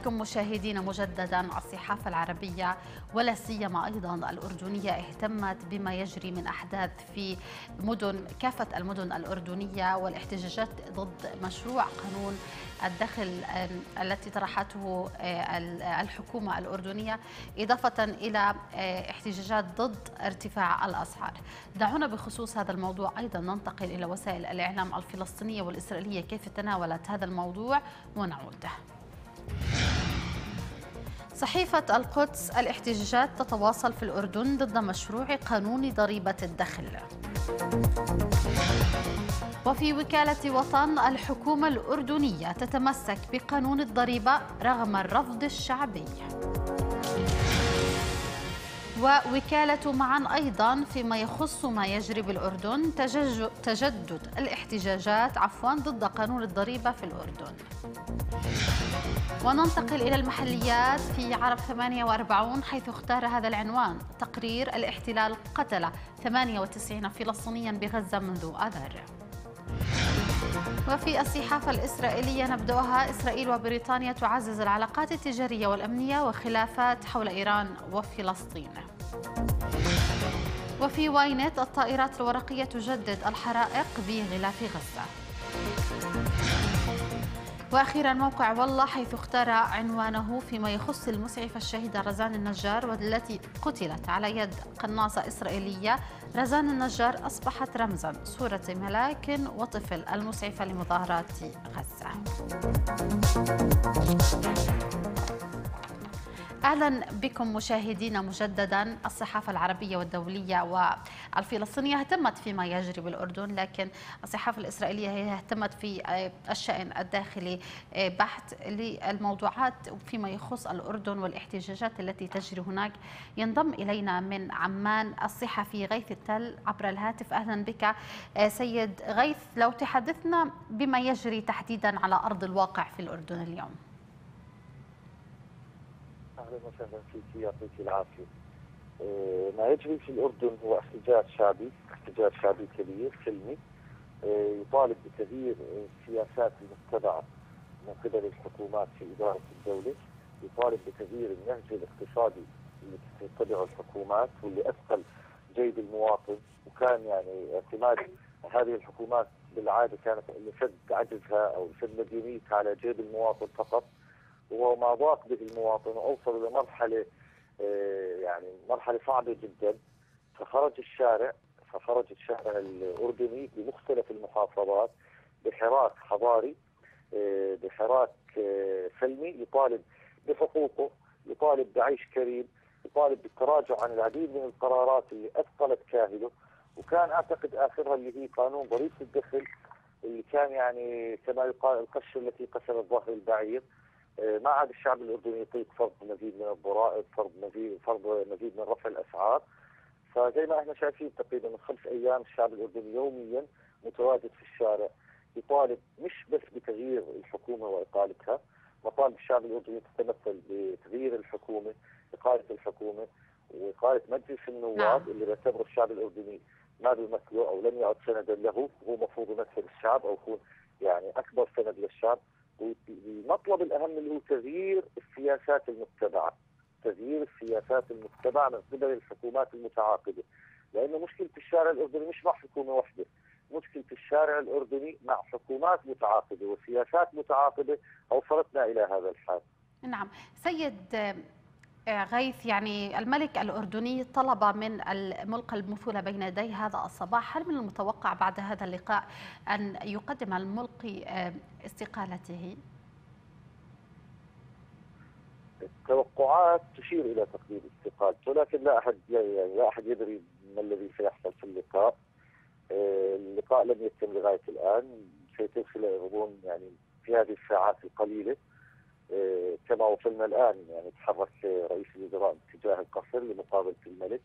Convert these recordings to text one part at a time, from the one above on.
بكم مشاهدينا مجددا. الصحافة العربية ولا سيما أيضا الأردنية اهتمت بما يجري من أحداث في كافة المدن الأردنية والاحتجاجات ضد مشروع قانون الدخل التي طرحته الحكومة الأردنية، إضافة إلى احتجاجات ضد ارتفاع الأسعار. دعونا بخصوص هذا الموضوع أيضا ننتقل إلى وسائل الإعلام الفلسطينية والإسرائيلية كيف تناولت هذا الموضوع ونعود. صحيفة القدس: الاحتجاجات تتواصل في الأردن ضد مشروع قانون ضريبة الدخل. وفي وكالة وطن: الحكومة الأردنية تتمسك بقانون الضريبة رغم الرفض الشعبي. ووكالة معا أيضا فيما يخص ما يجري بالأردن: تجدد الاحتجاجات ضد قانون الضريبة في الأردن. وننتقل إلى المحليات في عرب 48 حيث اختار هذا العنوان: تقرير الاحتلال قتل 98 فلسطينيا بغزة منذ آذار. وفي الصحافة الإسرائيلية نبدأها: إسرائيل وبريطانيا تعزز العلاقات التجارية والأمنية وخلافات حول إيران وفلسطين. وفي واينت: الطائرات الورقية تجدد الحرائق بغلاف غزة. وأخيرا موقع والله حيث اختار عنوانه فيما يخص المسعفة الشهيدة رزان النجار والتي قتلت على يد قناصة إسرائيلية. رزان النجار أصبحت رمزا، صورة ملاك وطفل المسعفة لمظاهرات غزة. أهلا بكم مشاهدينا مجددا. الصحافة العربية والدولية والفلسطينية اهتمت فيما يجري بالأردن، لكن الصحافة الإسرائيلية هي اهتمت في الشأن الداخلي بحت للموضوعات فيما يخص الأردن والاحتجاجات التي تجري هناك. ينضم إلينا من عمان الصحفي غيث التل عبر الهاتف. أهلا بك سيد غيث، لو تحدثنا بما يجري تحديدا على أرض الواقع في الأردن اليوم. اهلا وسهلا فيك، يعطيك العافيه. ما يجري في الاردن هو احتجاج شعبي كبير سلمي، يطالب بتغيير السياسات المتبعه من قبل الحكومات في اداره الدوله، يطالب بتغيير النهج الاقتصادي اللي تتبعه الحكومات واللي اثقل جيب المواطن، وكان يعني اعتماد هذه الحكومات بالعاده كانت لسد عجزها او لسد مديونيتها على جيب المواطن فقط، وما ضاق به المواطن وأوصل لمرحلة يعني مرحلة صعبة جدا. فخرج الشارع الأردني بمختلف المحافظات بحراك حضاري، بحراك سلمي، يطالب بحقوقه، يطالب بعيش كريم، يطالب بالتراجع عن العديد من القرارات اللي أثقلت كاهله، وكان أعتقد آخرها اللي هي قانون ضريبة الدخل اللي كان يعني كما يقال القشة التي قسمت ظهر البعير. ما عاد الشعب الاردني يطيق فرض مزيد من الضرائب، فرض مزيد من رفع الاسعار. فزي ما احنا شايفين تقريبا من 5 ايام الشعب الاردني يوميا متواجد في الشارع يطالب مش بس بتغيير الحكومه واقالتها، مطالب الشعب الاردني تتمثل بتغيير الحكومه، اقاله الحكومه واقاله مجلس النواب اللي بيعتبره الشعب الاردني ما بيمثله او لم يعد سندا له، هو مفروض يمثل الشعب او يكون يعني اكبر سند للشعب. والمطلب الأهم اللي هو تغيير السياسات المتبعة من قبل الحكومات المتعاقبة، لأنه مشكلة الشارع الأردني مش مع حكومة واحدة، مشكلة الشارع الأردني مع حكومات متعاقبة وسياسات متعاقبة أوصلتنا إلى هذا الحال. نعم سيد غيث، يعني الملك الأردني طلب من ملقى المثولة بين يدي هذا الصباح. هل من المتوقع بعد هذا اللقاء أن يقدم الملقي استقالته؟ التوقعات تشير إلى تقديم استقالته، لكن لا أحد يدري ما الذي سيحصل في اللقاء. اللقاء لم يتم لغاية الآن، سيتم غضون يعني في هذه الساعات القليلة. كما وصلنا الآن يعني تحرك رئيس الوزراء باتجاه القصر لمقابلة الملك.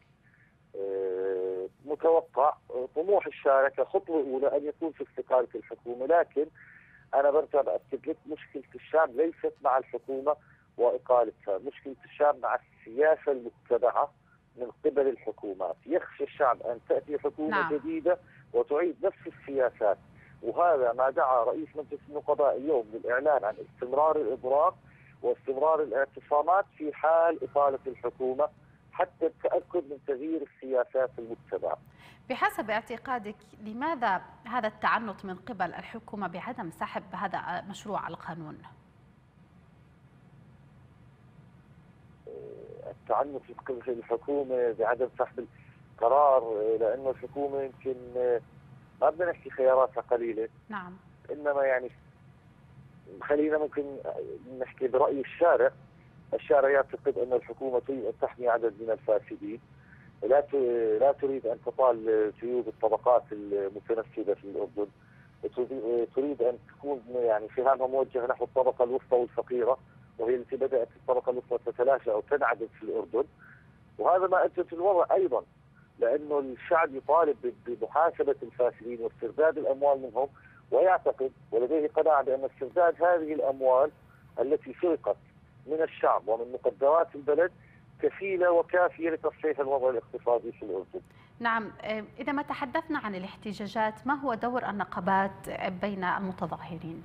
متوقع طموح الشارع كخطوة أولى أن يكون في استقالة الحكومة، لكن أنا برجع بأكد لك مشكلة الشعب ليست مع الحكومة وإقالتها، مشكلة الشعب مع السياسة المتبعة من قبل الحكومات. يخشى الشعب أن تأتي حكومة جديدة وتعيد نفس السياسات، وهذا ما دعا رئيس مجلس النقباء اليوم للإعلان عن استمرار الإضراب واستمرار الاعتصامات في حال إطالة الحكومة حتى التأكد من تغيير السياسات المتبعة. بحسب اعتقادك لماذا هذا التعنت من قبل الحكومة بعدم سحب هذا مشروع القانون؟ التعنت من قبل الحكومة بعدم سحب القرار لأنه الحكومة يمكن ما بدنا نحكي خياراتها قليلة. نعم. إنما يعني خلينا ممكن نحكي برأي الشارع. الشارع يعتقد أن الحكومة تريد أن تحمي عدد من الفاسدين، لا تريد أن تطال جيوب الطبقات المتنفذة في الأردن، تريد أن تكون يعني سهامها موجهة نحو الطبقة الوسطى والفقيرة، وهي التي بدأت الطبقة الوسطى تتلاشى أو تنعدم في الأردن. وهذا ما أدى في الوضع أيضا، لأنه الشعب يطالب بمحاسبة الفاسدين واسترداد الأموال منهم، ويعتقد ولديه قناعة بأن استرداد هذه الأموال التي سرقت من الشعب ومن مقدرات البلد كفيلة وكافية لتصحيح الوضع الاقتصادي في الأردن. نعم، إذا ما تحدثنا عن الاحتجاجات، ما هو دور النقابات بين المتظاهرين؟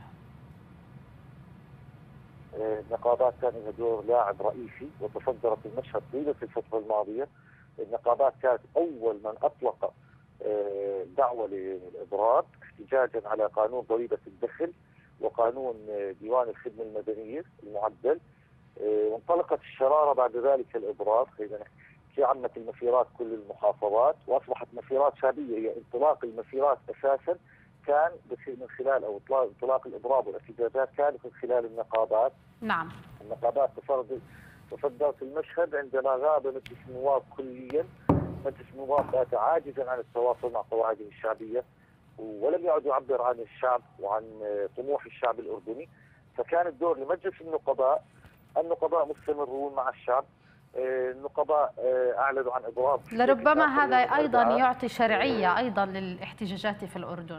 النقابات كان لها دور لاعب رئيسي وتصدرت المشهد طيلة الفترة الماضية. النقابات كانت أول من أطلق دعوة للإضراب احتجاجا على قانون ضريبة الدخل وقانون ديوان الخدمة المدنية المعدل. وانطلقت الشرارة بعد ذلك الإضراب في عامة المسيرات كل المحافظات، وأصبحت مسيرات شعبية. هي انطلاق المسيرات أساسا كان من خلال أو انطلاق الإضراب والاحتجاجات كانت من خلال النقابات. نعم. النقابات تصدرت المشهد عندما غاب مجلس النواب كليا. مجلس النواب بات عاجزا عن التواصل مع قواعده الشعبية، ولم يعد يعبر عن الشعب وعن طموح الشعب الأردني. فكان الدور لمجلس النقباء مستمرون مع الشعب. النقباء أعلنوا عن إضراب. لربما هذا أيضا يعطي شرعية أيضا للاحتجاجات في الأردن.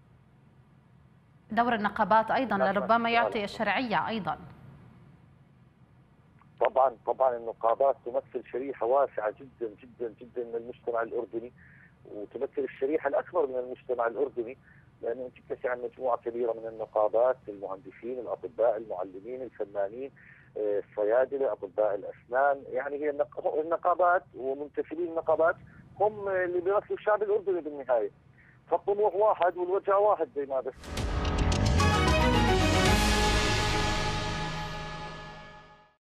دور النقابات أيضا لربما يعطي الشرعية أيضا. طبعا النقابات تمثل شريحة واسعة جدا جدا جدا من المجتمع الأردني، وتمثل الشريحة الأكبر من المجتمع الأردني، لأنه تتسع عن مجموعة كبيرة من النقابات: المهندسين، الأطباء، المعلمين، الفنانين، الصيادلة، أطباء الأسنان. يعني هي النقابات ومنتسبين النقابات هم اللي بيمثلوا الشعب الأردني بالنهاية. فالطموح واحد والوجه واحد زي ما بس.